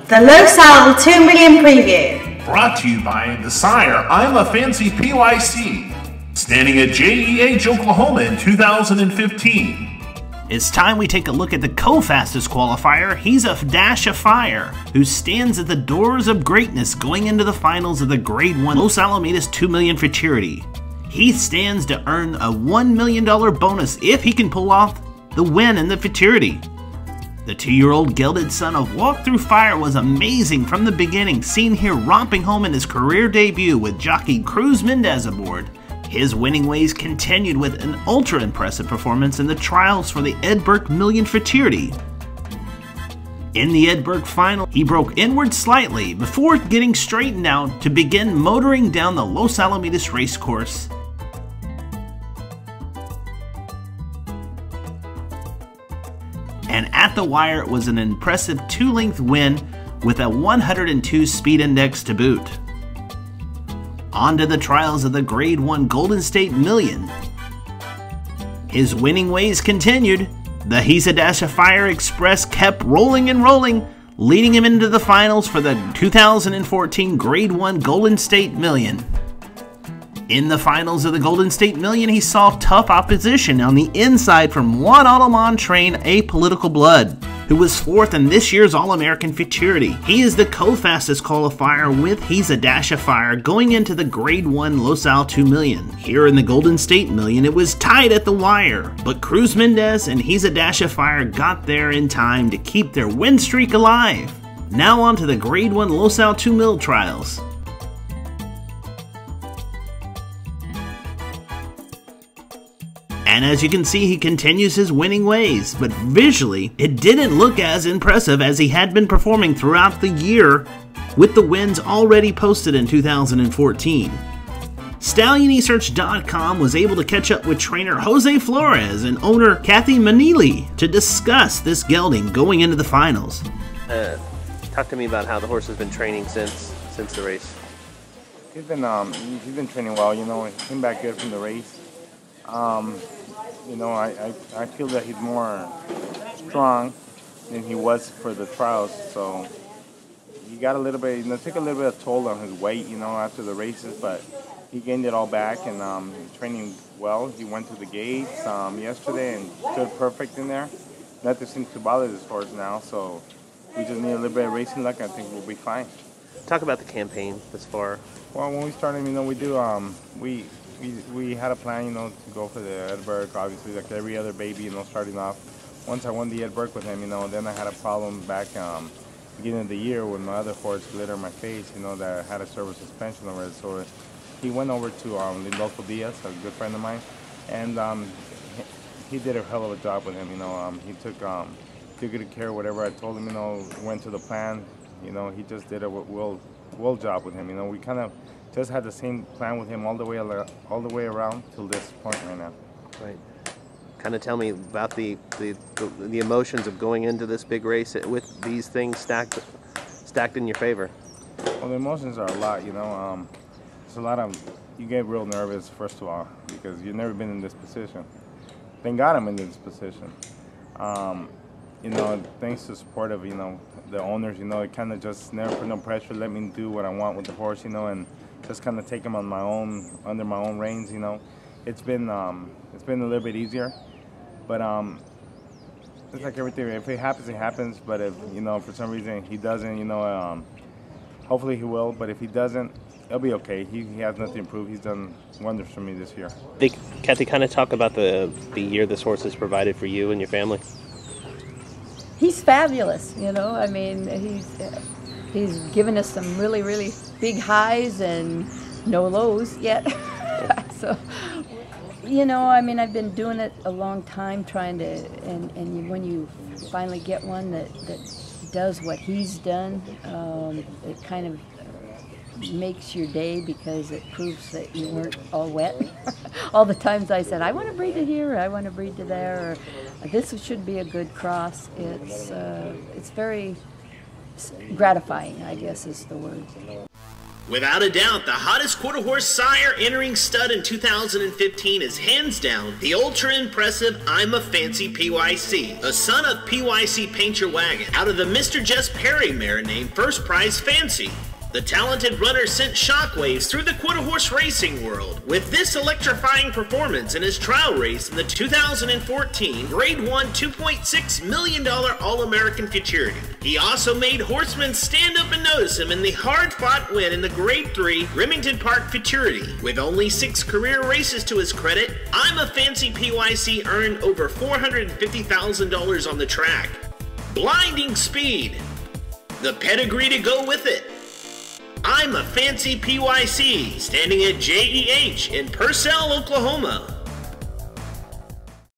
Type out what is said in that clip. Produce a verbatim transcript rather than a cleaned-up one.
The Losal two million preview. Brought to you by the Sire I'm a Fancy P Y C, standing at J E H Oklahoma in two thousand fifteen. It's time we take a look at the co-fastest qualifier. He's a dash of fire, who stands at the doors of greatness going into the finals of the Grade one Los Alamitos two million Futurity. He stands to earn a one million dollar bonus if he can pull off the win in the Futurity. The two-year-old gelded son of Walk Through Fire was amazing from the beginning, seen here romping home in his career debut with jockey Cruz Mendez aboard. His winning ways continued with an ultra-impressive performance in the trials for the Ed Burke Million Futurity. In the Ed Burke final, he broke inward slightly before getting straightened out to begin motoring down the Los Alamitos racecourse. And at the wire, it was an impressive two-length win with a one hundred two speed index to boot. On to the trials of the Grade one Golden State Million. His winning ways continued. The He's a Dash of Fire Express kept rolling and rolling, leading him into the finals for the two thousand fourteen Grade one Golden State Million. In the finals of the Golden State Million, he saw tough opposition on the inside from Juan Alomon train Apolitical Blood, who was fourth in this year's All-American Futurity. He is the co-fastest qualifier with He's a Dash of Fire going into the Grade one Los Al two million. Here in the Golden State Million, it was tied at the wire, but Cruz Mendez and He's a Dash of Fire got there in time to keep their win streak alive. Now on to the Grade one Los Al two mil trials. And as you can see, he continues his winning ways, but visually, it didn't look as impressive as he had been performing throughout the year with the wins already posted in two thousand fourteen. Stallion Research dot com was able to catch up with trainer Jose Flores and owner Kathy Manili to discuss this gelding going into the finals. Uh, talk to me about how the horse has been training since since the race. He's been um, he's been training well. You know, he came back good from the race. Um, you know, I, I, I feel that he's more strong than he was for the trials, so he got a little bit, you know, took a little bit of toll on his weight, you know, after the races, but he gained it all back and um, training well. He went to the gates um, yesterday and stood perfect in there. Nothing seems to bother this horse now, so we just need a little bit of racing luck. I think we'll be fine. Talk about the campaign this far. Well, when we started, you know, we do, um, we, we we had a plan, you know, to go for the Ed Burke, obviously, like every other baby, you know, starting off. Once I won the Ed Burke with him, you know, then I had a problem back um, beginning of the year when my other horse glittered my face, you know, that I had a service suspension over it. So he went over to um, Lindolfo Diaz, a good friend of mine, and um, he, he did a hell of a job with him, you know. Um, he took, um, took good care of whatever I told him, you know, went to the plan. You know, he just did a well, well job with him. You know, we kind of just had the same plan with him all the way all the way around till this point right now. Right. Kind of tell me about the the, the the emotions of going into this big race with these things stacked stacked in your favor. Well, the emotions are a lot. You know, um, it's a lot of you get real nervous first of all because you've never been in this position. Thank God I'm in this position. Um, You know, thanks to support of, you know, the owners, you know, it kind of just never put no pressure, let me do what I want with the horse, you know, and just kind of take him on my own, under my own reins, you know. It's been, um, it's been a little bit easier, but um, it's like everything, if it happens, it happens, but if, you know, for some reason he doesn't, you know, um, hopefully he will, but if he doesn't, it'll be okay. He, he has nothing to prove. He's done wonders for me this year. They, Kathy, kind of talk about the, the year this horse has provided for you and your family. He's fabulous, you know. I mean, he's he's given us some really, really big highs and no lows yet. So, you know, I mean, I've been doing it a long time, trying to, and and you, when you finally get one that that does what he's done, um, it kind of makes your day because it proves that you weren't all wet. All the times I said, I want to breed to here, or I want to breed to there, or this should be a good cross. It's, uh, it's very gratifying, I guess is the word. Without a doubt, the hottest quarter horse sire entering stud in two thousand fifteen is hands down the ultra impressive I'm a Fancy P Y C, a son of P Y C Paint Your Wagon, out of the Mister Jess Perry mare named First Prize Fancy. The talented runner sent shockwaves through the quarter horse racing world with this electrifying performance in his trial race in the two thousand fourteen Grade one two point six million dollars All-American Futurity. He also made horsemen stand up and notice him in the hard-fought win in the Grade three Remington Park Futurity. With only six career races to his credit, I'm a Fancy P Y C earned over four hundred fifty thousand dollars on the track. Blinding speed. The pedigree to go with it. I'm a Fancy P Y C, standing at J E H in Purcell, Oklahoma.